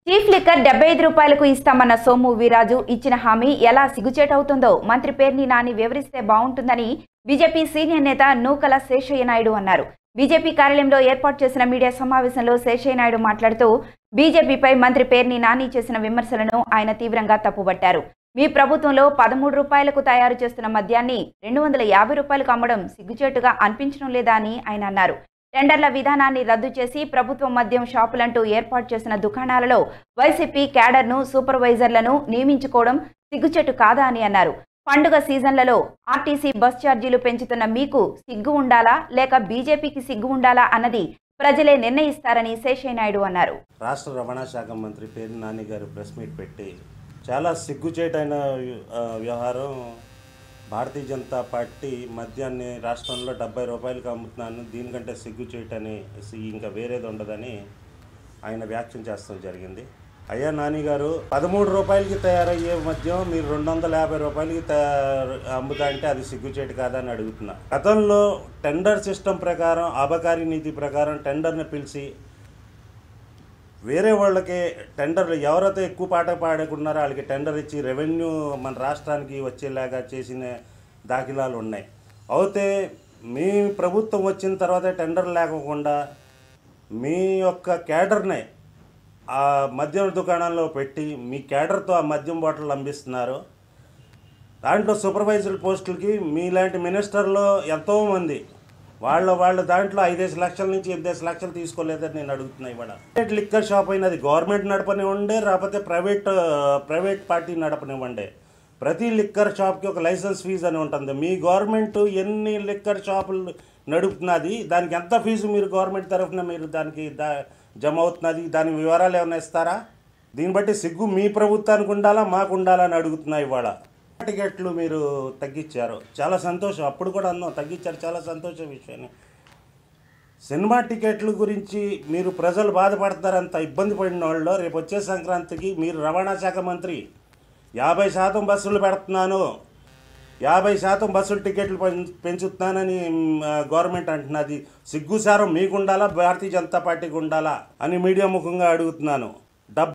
Chief liquor 75 రూపాయలకు ఇస్తామన్న సోము వీరాజు ఇచ్చిన హామీ ఎలా సిగ్గుచేటవుతుందో మంత్రి పేర్ని నాని వివరిస్తే బాగుంటుందని బీజేపీ సీనియర్ నేత నూకల శేషయ్య నాయుడు అన్నారు. బీజేపీ కార్యాలయంలో ఏర్పాటు చేసిన మీడియా సమావేశంలో శేషయ్య నాయుడు మాట్లాడుతూ బీజేపీపై మంత్రి పేర్ని నాని చేసిన విమర్శలను ఆయన తీవ్రంగా తప్పుబట్టారు. మీ ప్రభుత్వంలో 13 రూపాయలకు తయారు చేస్తున్న మద్యాన్ని 250 రూపాయలకు అమ్మడం సిగ్గుచేటుగా అనిపించడం లేదా అని ఆయన అన్నారు. టెండర్ల విధానాన్ని రద్దు చేసి ప్రభుత్వ మద్యం షాపులంటూ ఏర్పాటు చేసిన దుకాణాలలో వైసీపీ క్యాడర్ను సూపర్వైజర్లను నియమించుకోవడం సిగ్గుచేటు కాదా అని అన్నారు. పండుగ సీజన్లలో ఆర్టీసీ బస్ ఛార్జీలు పెంచుతున్న మీకు సిగ్గు ఉండాలా లేక బీజేపీకి సిగ్గు ఉండాలా అన్నది ప్రజలే నిర్ణయిస్తారని శేషయ్య నాయుడు అన్నారు. రాష్ట్ర రవాణా శాఖ మంత్రి పేర్ని నాని గారు ప్రెస్ మీట్ పెట్టి చాలా సిగ్గుచేటైన వ్యవహారం. భారతీయ జనతా పార్టీ మద్యాన్ని రాష్ట్రంలో 70 రూపాయలకు అమ్ముతున్నాను, దీనికంటే సిగ్గుచేటని ఇంకా వేరేది ఉండదని ఆయన వ్యాఖ్యం చేస్తాం జరిగింది. అయ్యా నాని గారు, 13 రూపాయలకి తయారయ్యే మద్యం మీరు 250 రూపాయలకి అమ్ముతా అంటే అది సిగ్గుచేటు కాదని అడుగుతున్నా. గతంలో టెండర్ సిస్టమ్ ప్రకారం, అబకారీ నీతి ప్రకారం టెండర్ని పిలిచి వేరే వాళ్ళకి టెండర్లు ఎవరైతే ఎక్కువ పాట పాడుకున్నారో వాళ్ళకి టెండర్ ఇచ్చి రెవెన్యూ మన రాష్ట్రానికి వచ్చేలాగా చేసిన దాఖలాలు ఉన్నాయి. అయితే మీ ప్రభుత్వం వచ్చిన తర్వాత టెండర్ లేకుండా మీ యొక్క క్యాడర్ని ఆ మద్యం దుకాణంలో పెట్టి మీ క్యాడర్తో ఆ మద్యం బాటిల్ అందిస్తున్నారు. దాంట్లో సూపర్వైజర్ పోస్టులకి మీలాంటి మినిస్టర్లు ఎంతోమంది వాళ్ళ దాంట్లో 5 లక్షల నుంచి 8 లక్షలు తీసుకోలేదని నేను అడుగుతున్నా. ఇవాళ లిక్కర్ షాప్ అయినా అది గవర్నమెంట్ నడపనివ్వండి, లేకపోతే ప్రైవేట్ పార్టీ నడపనివ్వండి, ప్రతి లిక్కర్ షాప్కి ఒక లైసెన్స్ ఫీజు అని ఉంటుంది. మీ గవర్నమెంట్ ఎన్ని లిక్కర్ షాపులు నడుపుతున్నది, దానికి ఎంత ఫీజు మీరు గవర్నమెంట్ తరఫున మీరు దానికి జమ అవుతున్నది, దాని వివరాలు ఏమైనా ఇస్తారా? దీన్ని బట్టి సిగ్గు మీ ప్రభుత్వానికి ఉండాలా మాకు ఉండాలా అని అడుగుతున్నా. ఇవాళ టికెట్లు మీరు తగ్గించారు, చాలా సంతోషం. అప్పుడు కూడా అన్నాం తగ్గించారు, చాలా సంతోషం విషయాన్ని. సినిమా టికెట్ల గురించి మీరు ప్రజలు బాధపడతారంత ఇబ్బంది పడిన వాళ్ళు రేపు వచ్చే సంక్రాంతికి మీరు రవాణా శాఖ మంత్రి 50% బస్సులు పెడుతున్నాను, 50% బస్సుల టికెట్లు పెంచుతున్నానని గవర్నమెంట్ అంటున్నది. సిగ్గుసారం మీకు ఉండాలా భారతీయ జనతా పార్టీకి ఉండాలా అని మీడియా ముఖంగా అడుగుతున్నాను.